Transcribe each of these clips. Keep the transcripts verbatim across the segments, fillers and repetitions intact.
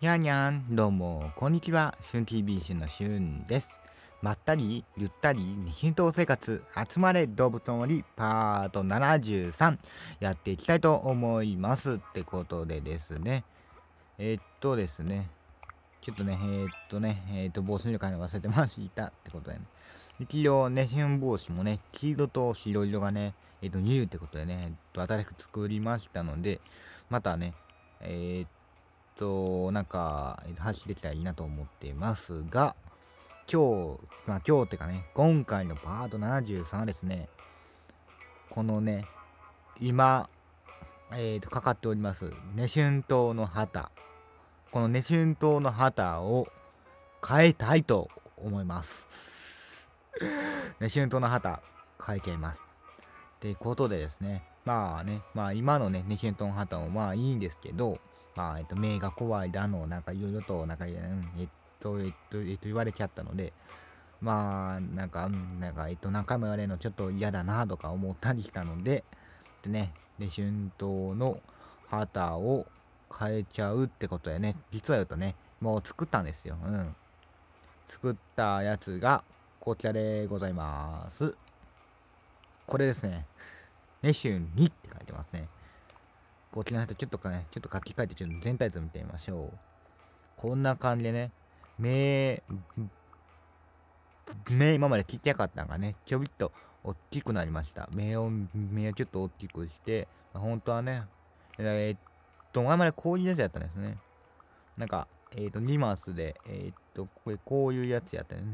にゃんにゃん、どうも、こんにちは。しゅん ティービー しゅんのしゅんです。まったり、ゆったり、日常生活、集まれ動物の森、パートななじゅうさん、やっていきたいと思います。ってことでですね。えー、っとですね。ちょっとね、えー、っとね、えー、っと、帽子の金忘れてましたってことでね。一応ね、新帽子もね、黄色と白色がね、えー、っと、ニューってことでね、えー、っと、新しく作りましたので、またね、えー、っと、なんか、発信できたらいいなと思っていますが、今日、まあ今日ってかね、今回のパートななじゅうさんはですね、このね、今、えーと、かかっております、ネシュン島の旗。このネシュン島の旗を変えたいと思います。ネシュン島の旗、変えちゃいます。っていうことでですね、まあね、まあ今のね、ネシュン島の旗もまあいいんですけど、まあ、えっと、目が怖いだの、なんかいろいろと、なんか、うん、えっと、えっと、えっと、言われちゃったので、まあ、なんか、うん、なんか、えっと、何回も言われるのちょっと嫌だなとか思ったりしたので、でね、で、春闘の旗を変えちゃうってことでね、実は言うとね、もう作ったんですよ。うん。作ったやつが、こちらでございます。これですね。ネシュンにって書いてますね。こちらの人ちょっとかね、ちょっと書き換えて、ちょっと全体図見てみましょう。こんな感じでね、目、目今までちっちゃかったのがね、ちょびっと大きくなりました。目を、目をちょっと大きくして、本当はね、えー、っと、前までこういうやつやったんですね。なんか、えー、っと、にマスで、えー、っと、これこういうやつやったね。うん、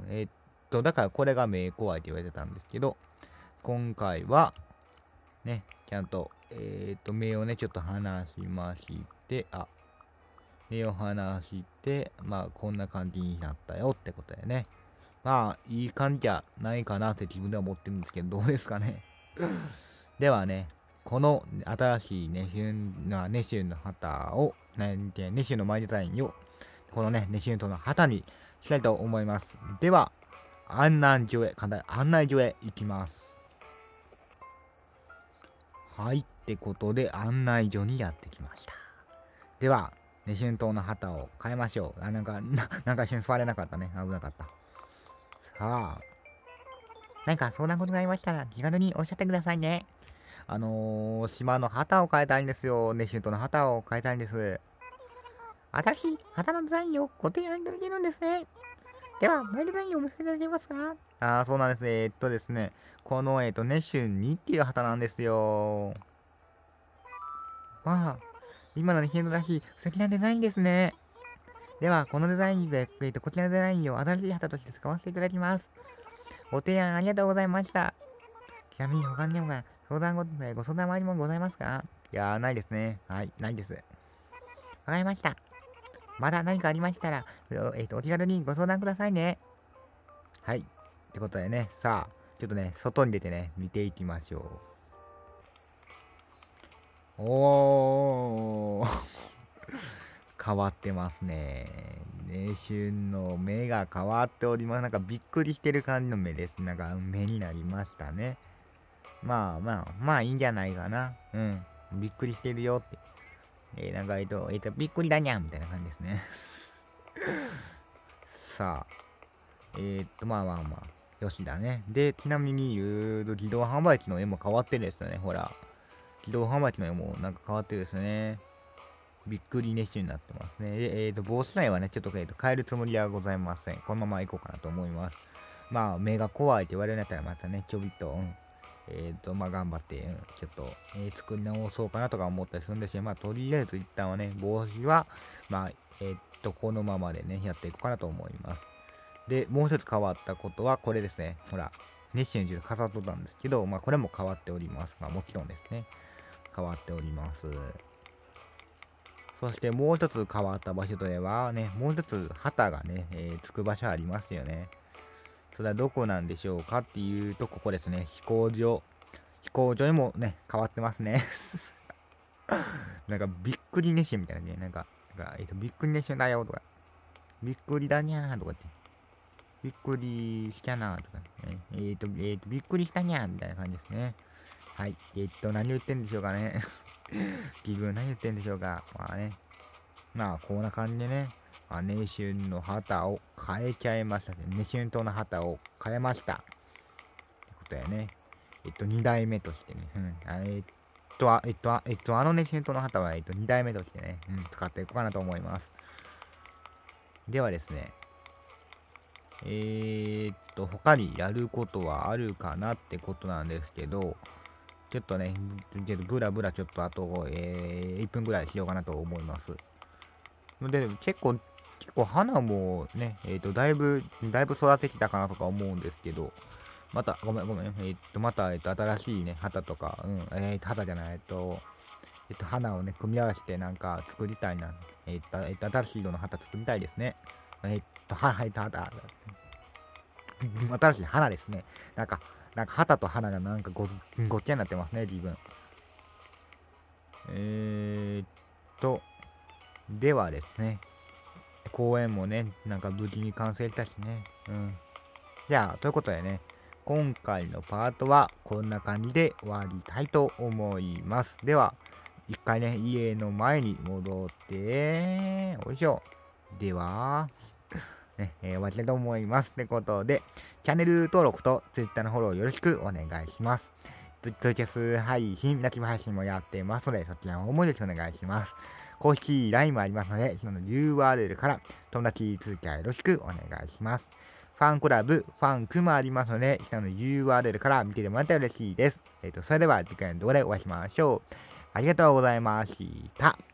えー、っと、だからこれが目怖いって言われてたんですけど、今回は、ね、ちゃんと、えー、っと、目をね、ちょっと離しまして、あ、目を離して、まあ、こんな感じになったよってことでね。まあ、いい感じじゃないかなって自分では思ってるんですけど、どうですかね。ではね、この新しいネシュンな、ネシュンの旗を、ね、ネシュンのマイデザインを、このね、ネシュンとの旗にしたいと思います。では、案内所へ、案内所へ行きます。はい、ってことで案内所にやってきました。では、ネシュン島の旗を変えましょう。あ、なんか、ななんか一瞬座れなかったね。危なかった。さあ、何か相談事がありましたら気軽におっしゃってくださいね。あのー、島の旗を変えたいんですよ。ネシュン島の旗を変えたいんです。新しい旗のデザインをご提案いただけるんですね。では、マイデザインをお見せいただけますか？ああ、そうなんです。えー、っとですね、この、えー、っと、ネシュンにっていう旗なんですよ。まあ、今のネシュンらしい素敵なデザインですね。では、このデザインで、えー、っと、こちらのデザインを新しい旗として使わせていただきます。ご提案ありがとうございました。ちなみに他にも相談ご、ご相談周りもございますか？いやー、ないですね。はい、ないです。わかりました。まだ何かありましたら、えー、とお気軽にご相談くださいね。はい。ってことでね、さあ、ちょっとね、外に出てね、見ていきましょう。おー、変わってますね。ね、旬の目が変わっております。なんかびっくりしてる感じの目です。なんか目になりましたね。まあまあ、まあいいんじゃないかな。うん。びっくりしてるよって。えー、なんかえっと、えっと、びっくりだにゃんみたいな感じですね。さあ、えー、っと、まあまあまあ、よしだね。で、ちなみに言うと、自動販売機の絵も変わってるですね。ほら。自動販売機の絵もなんか変わってるですね。びっくり熱心になってますね。え、えー、と、帽子内はね、ちょっと、えー、と変えるつもりはございません。このまま行こうかなと思います。まあ、目が怖いって言われるんだったら、またね、ちょびっと、うん、えっ、ー、と、まあ、頑張って、うん、ちょっと、えー、作り直そうかなとか思ったりするんですけど、まあ、とりあえず一旦はね、帽子は、まあ、えっ、ー、と、このままでね、やっていこうかなと思います。で、もう一つ変わったことは、これですね。ほら、熱心に飾っとったんですけど、まあ、これも変わっております。まあ、もちろんですね。変わっております。そしてもう一つ変わった場所ではね、もう一つ旗がね、えー、つく場所ありますよね。それはどこなんでしょうかっていうと、ここですね。飛行場。飛行場にもね、変わってますね。なんかびっくり熱心みたいなね。なんか、なんかえっ、ー、と、びっくり熱心だよとか、びっくりだにゃーとかって、びっくりしたなーとか、ね、えっ、ー、と、えっ、ー、と、びっくりしたにゃーみたいな感じですね。はい。えっ、ー、と、何言ってんでしょうかね。自分何言ってんでしょうか。まあね。 まあ、こんな感じでね、あ年春の旗を変えちゃいましたね。年春島の旗を変えました。ってことやね。えっと、に代目としてね。うん。えっと、あえっと、えっと、あの年春島の旗は、えっと、に代目としてね、うん、使っていこうかなと思います。ではですね、えー、っと、他にやることはあるかなってことなんですけど、ちょっとね、ブラブラちょっとあと、えー、いっぷんぐらいしようかなと思います。で、結構、結構花もね、えっ、ー、と、だいぶ、だいぶ育てきたかなとか思うんですけど、また、ごめんごめん、えっ、ー、と、また、えっ、ー、と、新しいね、旗とか、うん、えっ、ー、と、旗じゃない、えっ、と、えっ、と、花をね、組み合わせてなんか作りたいな、えっ、と、えっ、と、新しい色の旗作りたいですね。えっ、と、は、はい、た、た、新しい花ですね。なんか、なんか旗と花がなんかご、ごっちゃになってますね、自分。えーっと、ではですね、公演もね、なんか無事に完成したしね。うん。じゃあ、ということでね、今回のパートはこんな感じで終わりたいと思います。では、一回ね、家の前に戻って、おいしょ。では、ね、えー、終わりたいと思います。ってことで、チャンネル登録と Twitter のフォローよろしくお願いします。ツイキャス配信、ライブ配信もやってますので、そちらもよろしくお願いします。公式 ライン もありますので、その ユーアールエル から友達通知よろしくお願いします。ファンクラブ、ファンクもありますので、下の ユーアールエル から見てもらったら嬉しいです。えっ、ー、と、それでは次回の動画でお会いしましょう。ありがとうございました。